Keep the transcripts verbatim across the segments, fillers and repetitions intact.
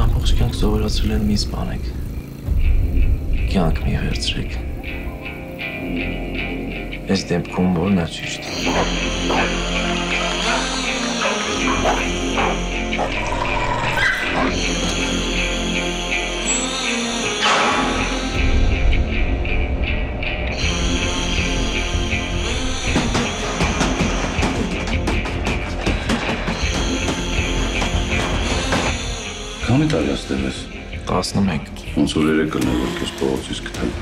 Ողջ կյանք սովորացրել են մի սպանեք։ Կյանք մի վերցրեք։ Այս դեպքում որն է ճիշտ։ Քանի տարի աստել ես։ տասնմեկ։ Ոնց որ երեք կլներ, որ քեզ փողոցից գտել։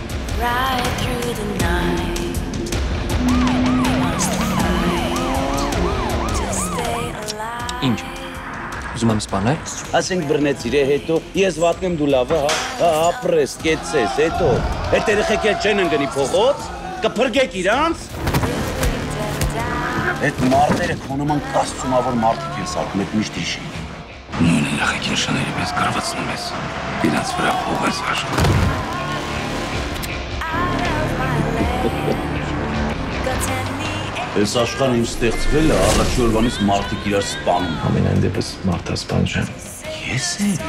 Ինչ։ Ուզում եմ սպանել։ Ասենք բռնեց իրե հետո, ես վատնեմ դու լավը, հա, ապրես, կեցես, հետո։ Հետ երեխեք էլ չեն ընկնի փողոց, կփրկեք իրանց։ Այդ մարդերը քո նման կասծումավոր մարդիկ են սարքում, այդ միշտ հիշի։ Նույն երեխեքին շների պես կարվածնում ես, իրանց վրա փող ես աշխատում։ Այս աշխարհը ինչ ստեղծվել է, առաջի օրվանից մարդիկ իրար սպանում։ Ամենայն դեպս մարդասպան չեմ։ Ես եմ։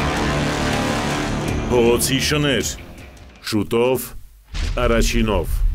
Փողոցի շներ, շուտով, առաջինով։